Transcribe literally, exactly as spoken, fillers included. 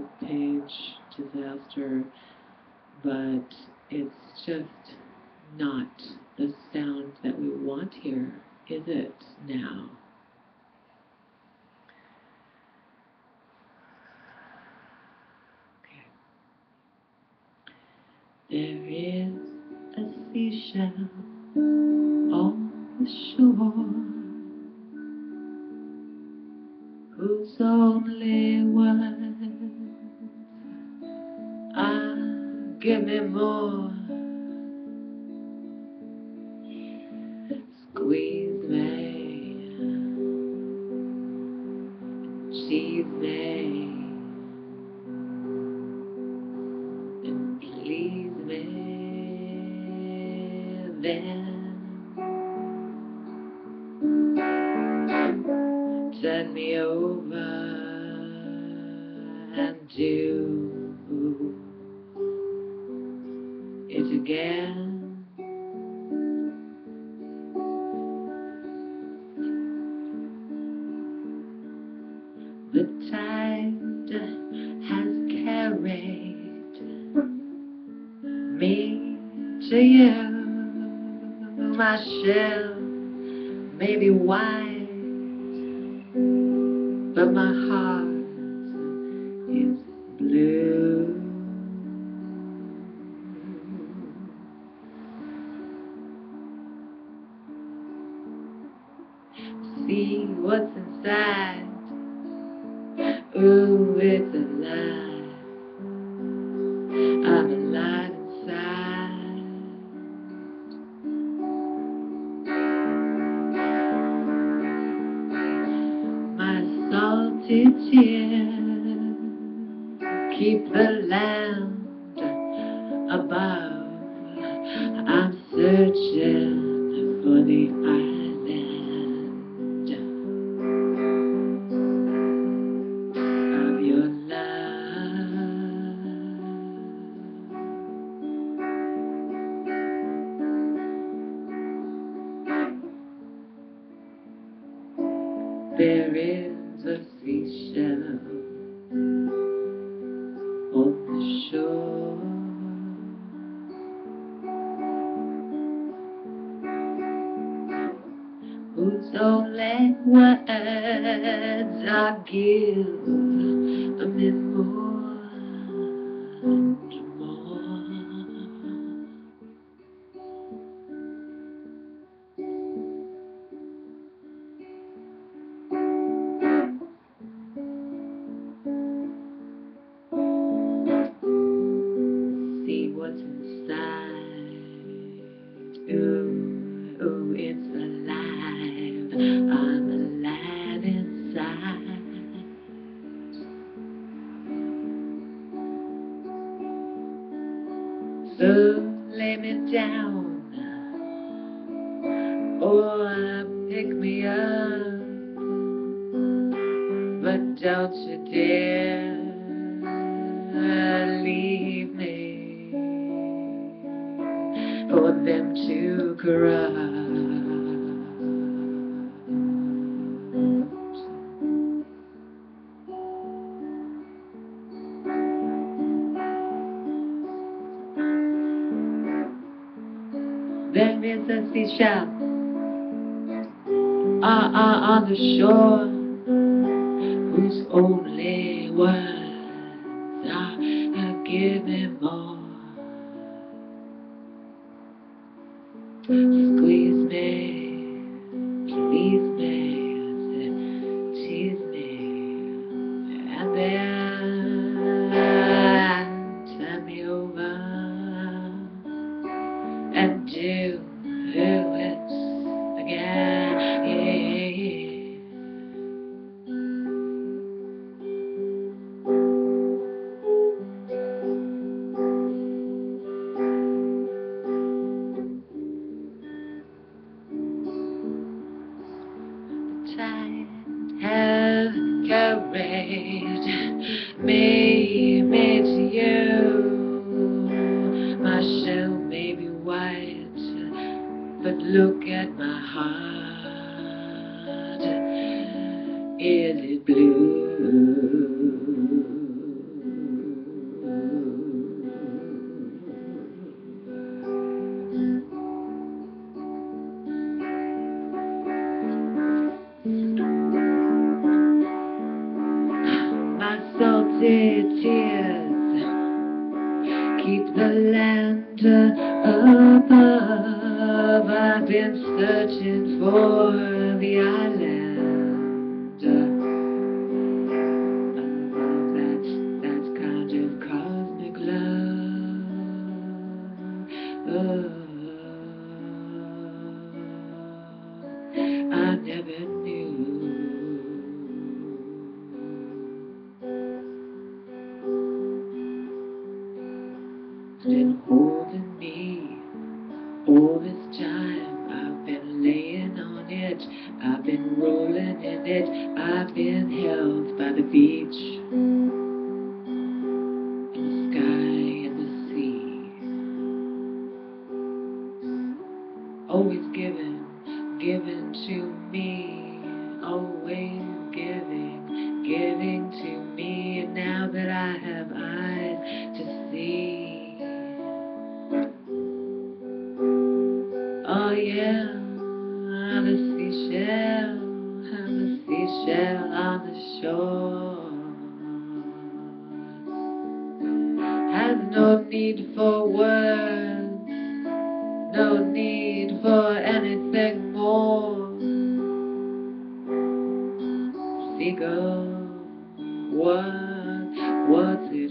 page disaster, but it's just not the sound that we want here, is it now? Okay. There is a seashell on the shore whose only words are give me more, squeeze me, cheese me, and please me. Then turn me over and do it again. The tide has carried me to you. My shell may be wide, but my heart is blue. See what's inside. Ooh, it's alive. I'm alive inside. My salty tears keep the land above. I'm searching for the island of your love. There is a seashell on the shore whose only words are give me more and more. See what's inside. Ooh, ooh, it's alive. I'm alive inside. So lay me down or pick me up, but don't you dare leave me for them to corrupt. There is a seashell ah, ah, on the shore whose only words are give me more, squeeze me, please me, tease me, and then turn me over and do it again. Yeah, yeah. see tears keep the land above. I've been searching for the island, a love that's, that's kind of cosmic love. Oh, I never knew. Been holding me all this time. I've been laying on it, I've been rolling in it, I've been held by the beach, in the sky and the sea. Always giving, giving to me, always giving, giving to me. And now that I have eyes to see, oh yeah, I'm a seashell, I'm a seashell on the shore. Has no need for words, no need for anything more. Seagull, what, what's it